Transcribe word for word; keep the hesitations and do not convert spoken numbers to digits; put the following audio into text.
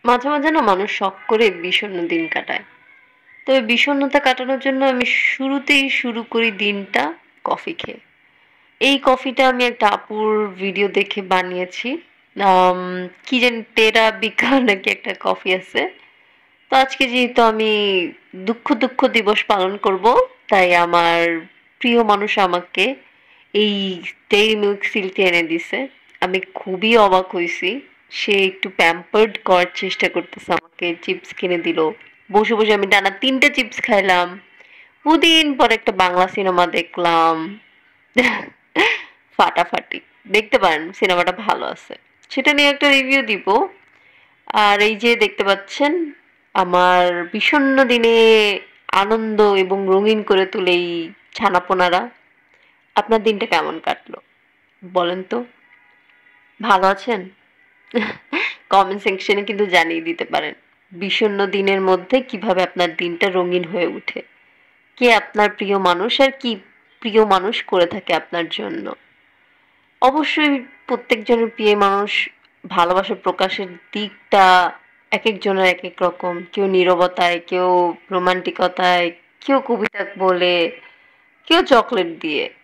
মাঝে, মাঝে না মানুষ শখ করে বিষণ্ণ দিন কাটায়। তবে বিষণ্ণতা কাটানোর জন্য আমি শুরুতেই শুরু করি দিনটা কফি খেয়ে। এই কফিটা আমি একটা আপুর ভিডিও দেখে বানিয়েছি। আম কি জানি টেরা বিকা নাকি একটা কফি আছে। তো আজকে যেহেতু আমি দুঃখ, দুঃখ দিবস পালন করব, তাই আমার প্রিয় মানুষ আমাকে এই ডেইরি মিল্ক সিল্কটা এনে দিছে। আমি খুবই অবাক হইছি। সে একটু প্যাম্পার্ড করার চেষ্টা করতেছে আমাকে। চিপস কিনে দিল। বসে, বসে আমি টানা তিন টা চিপস খাইলাম। বহুদিন পর একটা বাংলা সিনেমা দেখলাম। ফাটাফাটি। দেখতে পারেন সিনেমাটা ভালো আছে। সেটা নিয়ে একটা রিভিউ দিব। আর এই যে দেখতে পাচ্ছেন আমার বিষণ্ণ দিনে আনন্দ এবং রঙিন করে তোলে এই ছানাপোনারা। আপনার দিনটা কেমন কাটলো? বলেন তো। ভালো আছেন? কমেন্ট সেকশনে কিন্তু জানিয়ে দিতে পারেন। বিষণ্ণ দিনের মধ্যে কিভাবে আপনার দিনটা রঙিন হয়ে ওঠে। কে আপনার প্রিয় মানুষ আর কি প্রিয় মানুষ করে থাকে আপনার জন্য। অবশ্যই প্রত্যেকজনের প্রিয় মানুষ ভালোবাসা প্রকাশের দিকটা একেকজনের একেক রকম। কেউ নীরবতায়, কেউ রোমান্টিকতায়, কেউ কবিতা বলে, কেউ চকলেট দিয়ে।